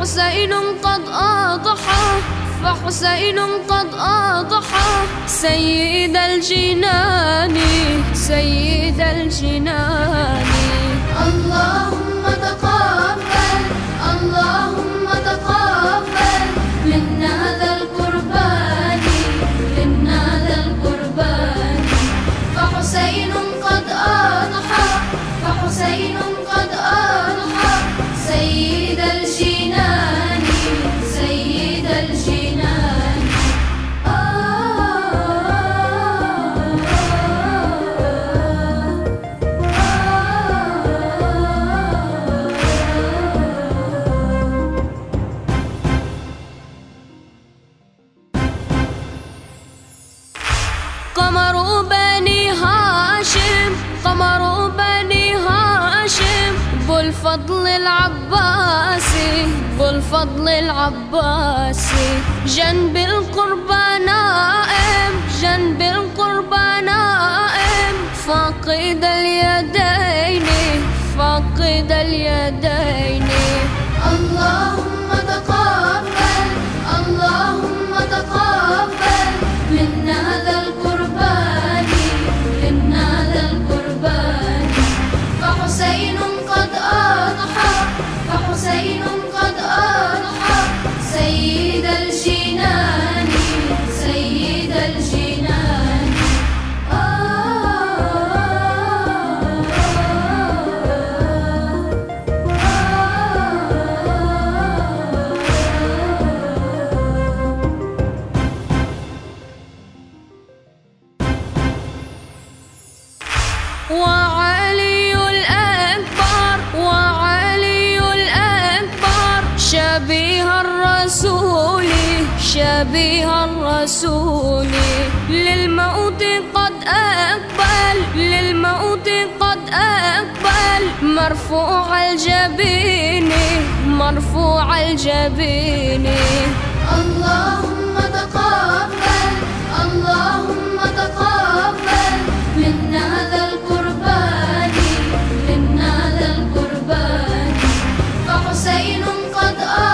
فحسين قد أضحى، فحسين قد أضحى سيد الجنان، سيد الجنان. اللهم تقبل، اللهم تقبل منا ذا القربان، منا ذا القربان. فحسين قد أضحى، فحسين قد أضحى سيد الجنان، سيد الجنان. قمر بني هاشم، قمر بني هاشم ذو الفضل العباسي، ذو الفضل العباسي. جنب القربى نائم، جنب القربى نائم فاقد اليدين، فاقد اليدين. اللهم تقبل، اللهم تقبل منا ذا القربان، منا ذا القربان. فحسين قد أضحى، فحسين قد أضحى سيد الجنان، سيد الجنان. وعلي الأكبر، وعلي الأكبر شبيه الرسول، شبيه الرسول. للموت قد أقبل، للموت قد أقبل مرفوع الجبين، مرفوع الجبين. اللهم تقبل، اللهم تقبل منا ذا القربان، منا ذا القربان. فحسين قد